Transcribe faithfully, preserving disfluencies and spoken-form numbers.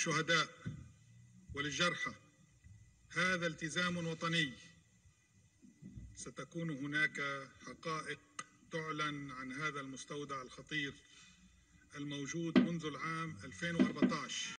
للشهداء وللجرحى هذا التزام وطني. ستكون هناك حقائق تعلن عن هذا المستودع الخطير الموجود منذ العام ألفين وأربعة عشر